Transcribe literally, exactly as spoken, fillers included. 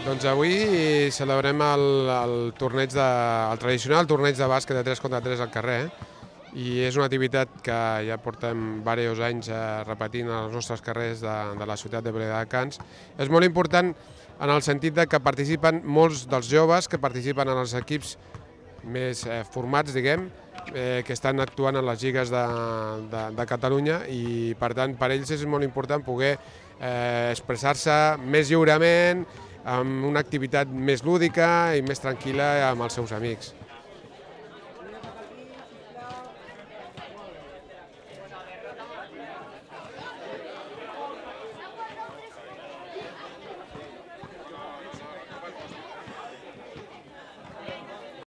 Doncs avui celebrem el, el, torneig de, el tradicional torneig de bàsquet de tres contra tres al carrer, i és una activitat que ja portem diversos anys eh, repetint als nostres carrers de, de la ciutat de Viladecans. És molt important en el sentit de que participen molts dels joves que participen en els equips més eh, formats, diguem, eh, que estan actuant en les lligues de, de, de Catalunya, i per tant per ells és molt important poder eh, expressar-se més lliurement, amb una activitat més lúdica i més tranquil·la amb els seus amics.